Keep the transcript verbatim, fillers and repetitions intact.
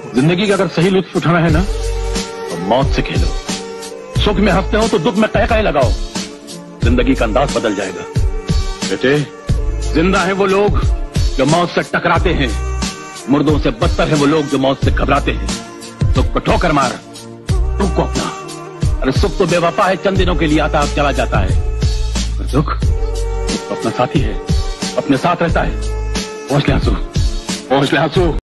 जिंदगी का अगर सही लुत्फ उठाना है ना तो मौत से खेलो। सुख में हंसते हो तो दुख में कह कह लगाओ, जिंदगी का अंदाज बदल जाएगा। बेटे, जिंदा है वो लोग जो मौत से टकराते हैं, मुर्दों से बदतर है वो लोग जो मौत से घबराते हैं। दुख को ठोकर मार, दुख को अपना। अरे सुख तो बेवफा है, चंद दिनों के लिए आता चला जाता है, पर दुख तो अपना साथी है, अपने साथ रहता है। पहुंच ले आंसू, पहुंच ले आंसू।